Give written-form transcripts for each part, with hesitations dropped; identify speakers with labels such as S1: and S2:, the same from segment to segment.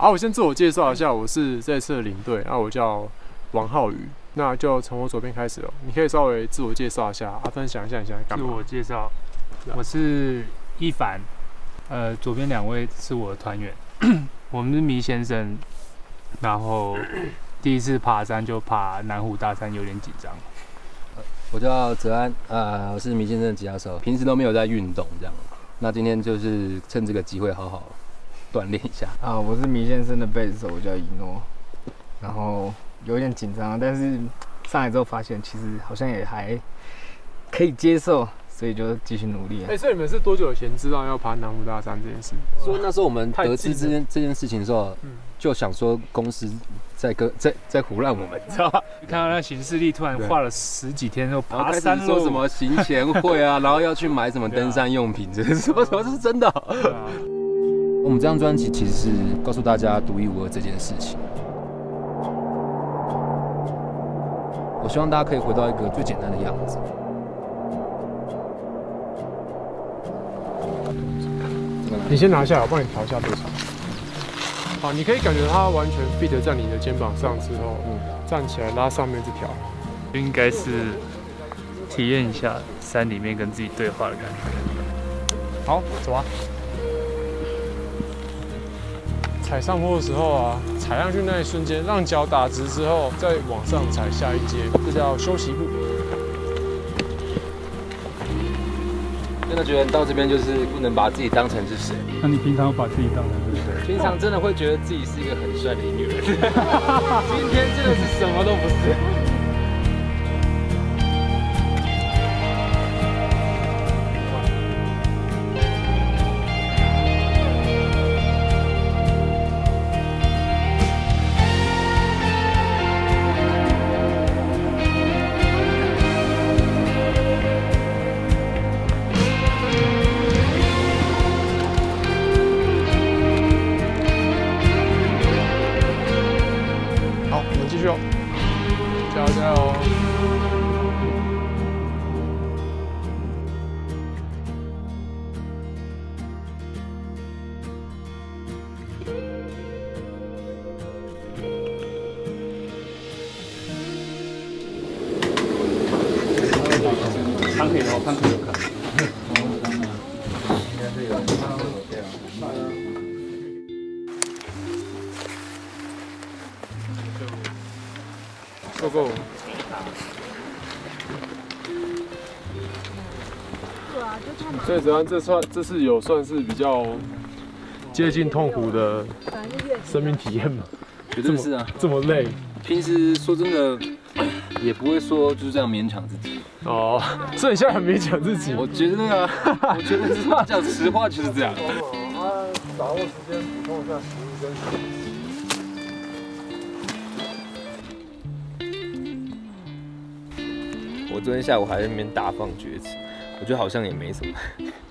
S1: 我先自我介绍一下，我是这次的领队，我叫王浩宇。那就从我左边开始哦，你可以稍微自我介绍一下，分享一下你现在干嘛？
S2: 自我介绍，我是一凡，左边2位是我的团员，我们是迷先生，然后第一次爬山就爬南湖大山，有点紧张。
S3: 我叫泽安，我是迷先生的吉他手，平时都没有在运动这样，那今天就是趁这个机会好好锻炼一下。
S4: 我是迷先生的贝斯手，我叫一诺，然后有点紧张，但是上来之后发现其实好像也还可以接受，所以就继续努力。
S1: 所以你们是多久以前知道要爬南湖大山这件事？
S3: 所以那时候我们得知这件事情的时候，就想说公司在唬烂我们，知道吧？
S2: 看到那行事历突然画了10几天，就爬山
S3: 说什么行前会啊，然后要去买什么登山用品，这是什么是真的？我们这张专辑其实是告诉大家独一无二这件事情。我希望大家可以回到一个最简单的样子。
S1: 你先拿下来，我帮你调一下多少。好，你可以感觉它完全 fit 在你的肩膀上之后，站起来拉上面这条，
S2: 应该是体验一下山里面跟自己对话的感觉。好，走啊！
S1: 踩上坡的时候踩上去那一瞬间，让脚打直之后，再往上踩下一阶，这叫休息步。
S3: 真的觉得到这边就是不能把自己当成是谁。
S2: 那你平常把自己当成是谁？
S3: 平常真的会觉得自己是一个很帅的音乐人，今天真的是什么都不是。
S1: 加油！
S2: 看可以哦，看可以看。
S3: 应该是有
S1: Go go！ 所以泽安这是有算是比较接近痛苦的生命体验吗？
S3: 绝对是啊，
S1: 这么累。
S3: 平时说真的，也不会说就是这样勉强自己。
S1: 所以你现在很勉强自己。
S3: 我觉得我觉得讲实话就是这样。
S1: 把握时间补充一下食物跟水。
S3: 我昨天下午还在那边大放厥词，我觉得好像也没什么，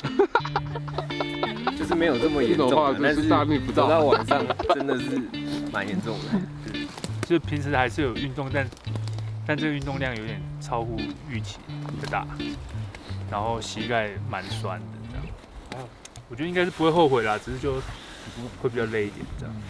S3: 就是没有这么严重，但是大逆不道。到晚上真的是蛮严重的，
S2: 就是平时还是有运动，但这个运动量有点超乎预期的大，然后膝盖蛮酸的这样。我觉得应该是不会后悔啦，只是就会比较累一点这样。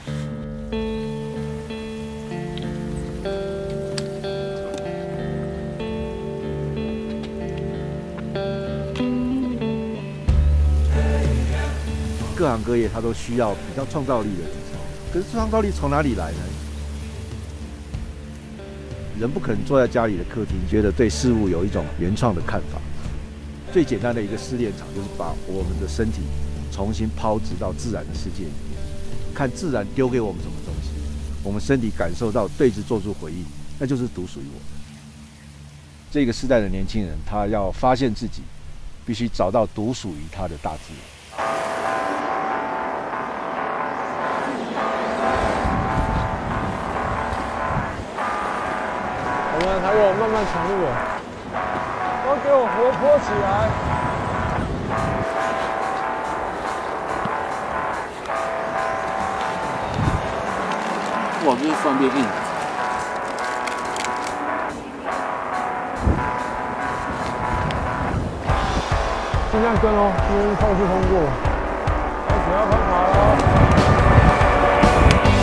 S5: 各行各业它都需要比较创造力的人才，可是创造力从哪里来呢？人不可能坐在家里的客厅，觉得对事物有一种原创的看法。最简单的一个试炼场，就是把我们的身体重新抛掷到自然的世界里面，看自然丢给我们什么东西，我们身体感受到，对之做出回应，那就是独属于我们。这个时代的年轻人，他要发现自己，必须找到独属于他的大自然。
S1: 我们还有漫漫长路都给我活泼起来！
S3: 哇，这是算变硬。
S1: 尽量跟哦，今天透视通过，开始要攀爬了。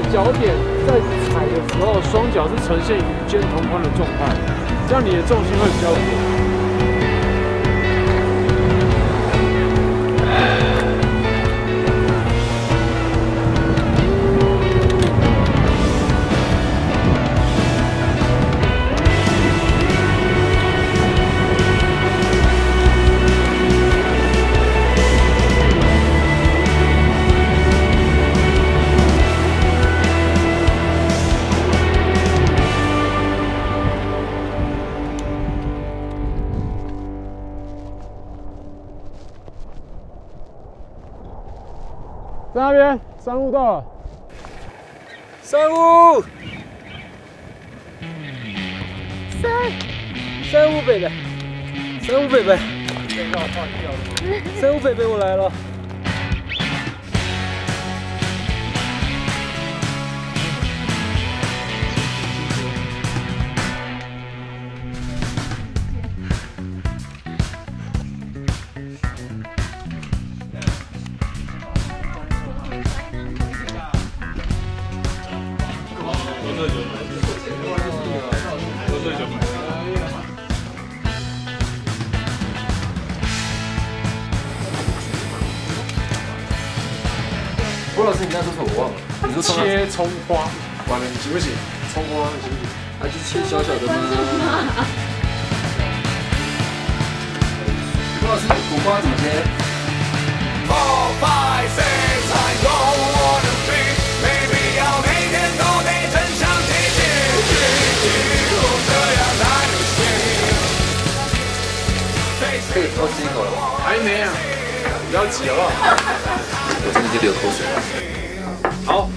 S1: 脚点在踩的时候，双脚是呈现与肩同宽的状态，这样你的重心会比较稳。 在那边，山路到了。
S3: 山屋，山屋北北，山屋北北，山屋北北，我来了。郭老师，你那说什么我忘了？你说
S1: 切葱花，完了，你行不行？葱花你行不行？
S3: 啊，就切小小的吗？郭老师，苦瓜怎么切？4, 5, 6, I don't wanna be， baby， 要每天都得真相提醒，这样才能行。可以多吃一口了吗？
S1: 还没啊，不要急好不好？
S3: 我真的就流口水了。
S1: 好。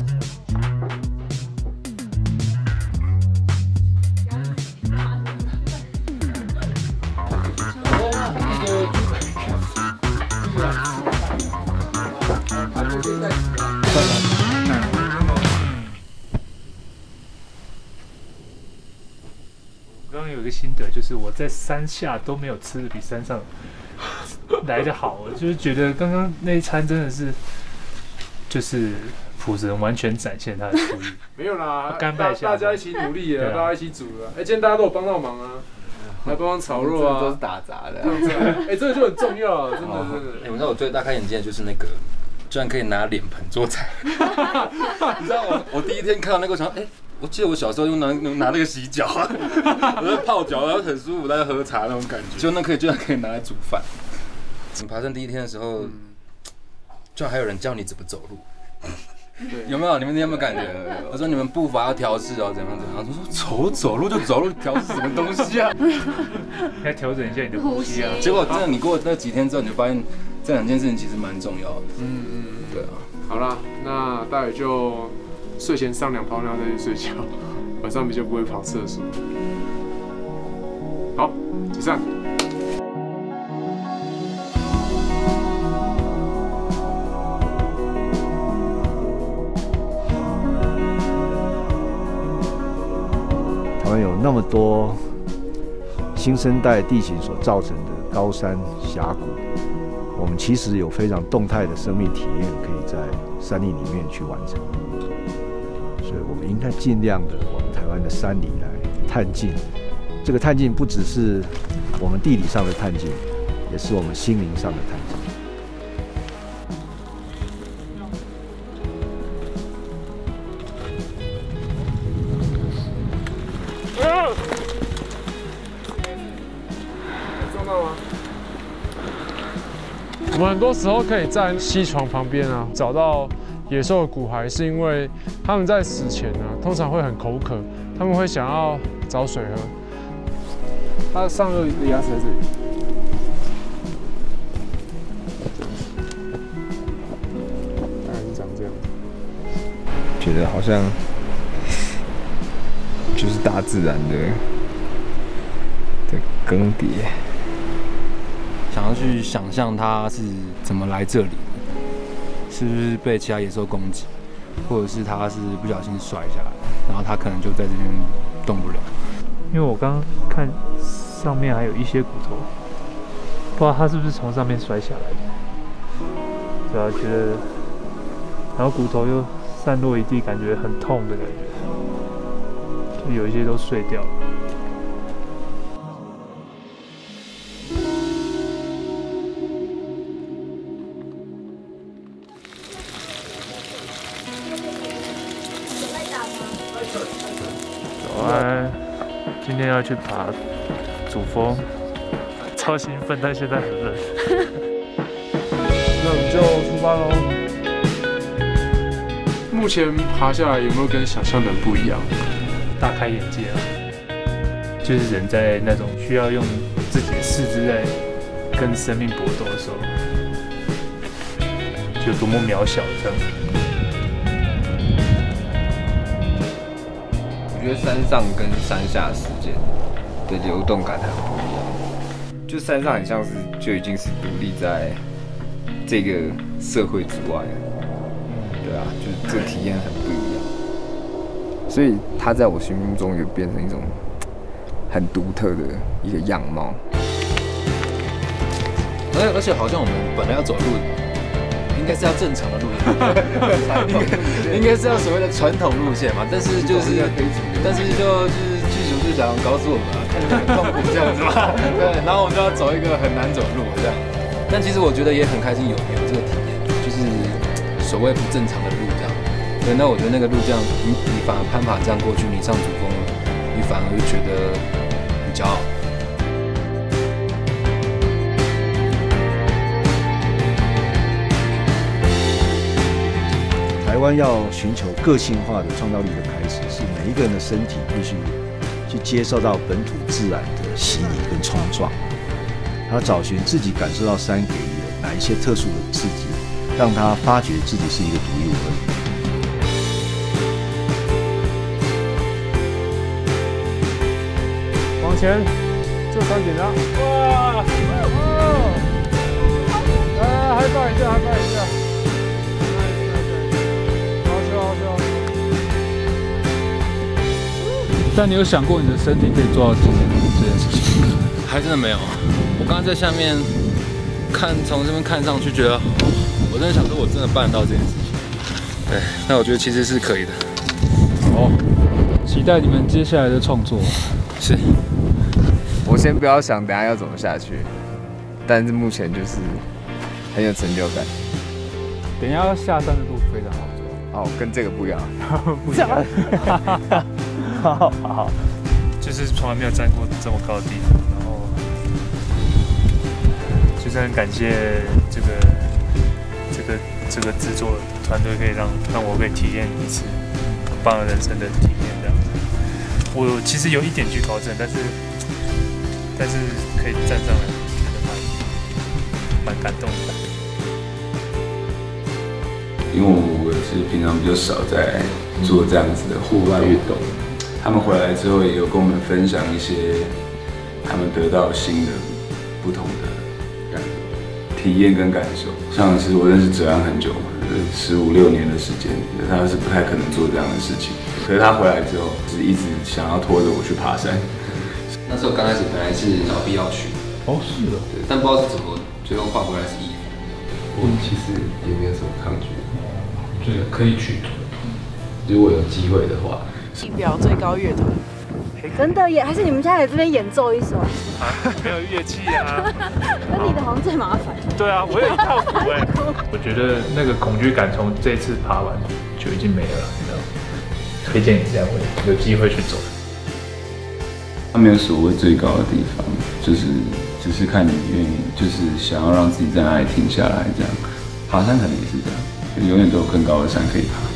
S2: 我刚刚有一个心得，就是我在山下都没有吃的比山上来得好，我就是觉得刚刚那一餐真的是，就是朴神完全展现他的厨艺。
S1: 没有啦，
S2: 甘拜下
S1: 大家一起努力了，
S2: 对啊
S1: 大家一起煮了。哎，今天大家都有帮到忙啊，来帮忙炒肉啊，
S4: 都是打杂的。
S1: 哎，这个就很重要啊，真的真的。
S3: 你知道我最大开眼界的就是那个，居然可以拿脸盆做菜。你知道我第一天看到那个，我想，哎，我记得我小时候用拿那个洗脚啊，我在泡脚，然后很舒服，在喝茶那种感觉。就那居然可以拿来煮饭。你爬山第一天的时候，居然还有人教你怎么走路。有没有？你们有没有感觉？我说你们步伐要调试哦，怎样怎样。他说走路就走路，调试什么东西啊？
S2: 要调整一下你的呼吸啊。
S3: 结果真的，你过那几天之后，你就发现这两件事情其实蛮重要的。对啊。
S1: 好啦，那待会就睡前上2泡尿再去睡觉，晚上比较不会跑厕所。好，解散。
S5: 台湾有那么多新生代地形所造成的高山峡谷，我们其实有非常动态的生命体验，可以在山林里面去完成。所以我们应该尽量的往台湾的山里来探进。这个探进不只是我们地理上的探进，也是我们心灵上的探进。
S1: 我们很多时候可以在溪床旁边啊找到野兽的骨骸，是因为他们在死前呢，通常会很口渴，他们会想要找水喝。它上颚的牙齿在这里，大概是长这样。
S4: 觉得好像就是大自然的更迭。
S3: 想要去想象它是怎么来这里的，是不是被其他野兽攻击，或者是它是不小心摔下来，然后它可能就在这边动不了。
S2: 因为我刚刚看上面还有一些骨头，不知道它是不是从上面摔下来的。对啊，觉得，然后骨头又散落一地，感觉很痛的感觉，就有一些都碎掉了。早安，今天要去爬主峰，超兴奋，但现在很冷。
S1: 那我们就出发喽。目前爬下来有没有跟想象的不一样？
S2: 大开眼界啊！就是人在那种需要用自己的四肢在跟生命搏斗的时候，就多么渺小这样。
S4: 我觉得山上跟山下时间的流动感很不一样，就山上很像是就已经是独立在这个社会之外了，对啊，就是这个体验很不一样，所以它在我心目中也变成一种很独特的一个样貌。
S3: 而且好像我们本来要走的路，应该是要正常的路线，应该是要所谓的传统路线嘛。但是就是技术就想告诉我们看起来很痛苦这样子嘛。对，然后我们就要走一个很难走的路这样。但其实我觉得也很开心有这个体验，就是所谓不正常的路这样。对，那我觉得那个路这样，你反而攀爬这样过去，你上主峰，你反而会觉得很骄傲。
S5: 台湾要寻求个性化的创造力的开始，是每一个人的身体必须去接受到本土自然的洗礼跟冲撞，他找寻自己感受到山给予的哪一些特殊的刺激，让他发觉自己是一个独一无二的。
S1: 往前，就山顶了。哇！嗨拜一下，嗨拜一下。
S2: 但你有想过你的身体可以做到今天这件事情？
S3: 还真的没有。我刚刚在下面看，从这边看上去，觉得我真的想说，我真的办得到这件事情。对，那我觉得其实是可以的。
S2: 好，期待你们接下来的创作。
S3: 是。
S4: 我先不要想等下要怎么下去，但是目前就是很有成就感。
S2: 等一下要下山的路非常好走。
S4: 哦，跟这个不一样。
S2: 不一样。好，就是从来没有站过这么高的地方，然后就是很感谢这个制作团队，可以让我可以体验一次很棒的人生的体验这样。我其实有一点惧高症，但是可以站上来，觉得蛮感动的。
S6: 因为我是平常比较少在做这样子的户外运动。他们回来之后也有跟我们分享一些他们得到新的、不同的体验跟感受。像是我认识哲安很久嘛，15、16年的时间，他是不太可能做这样的事情。可是他回来之后，是一直想要拖着我去爬山。
S3: 那时候刚开始本来是老毕要去，
S7: 哦是的，
S3: 对，但不知道是怎么最后换回来是义父。
S7: 我其实也没有什么抗拒，觉得可以去。如果有机会的话。
S8: 地表最高乐团，
S9: 真的耶！还是你们家来这边演奏一首？
S2: 啊，没有乐器啊。
S9: 那你的好像最麻烦。
S2: 对啊，我有一套鼓哎。我觉得那个恐惧感从这次爬完就已经没了，你知道吗？推荐你这样有机会去走。
S6: 它没有所谓最高的地方，就是只是看你愿意，就是想要让自己在哪里停下来这样。爬山可能也是这样，就永远都有更高的山可以爬。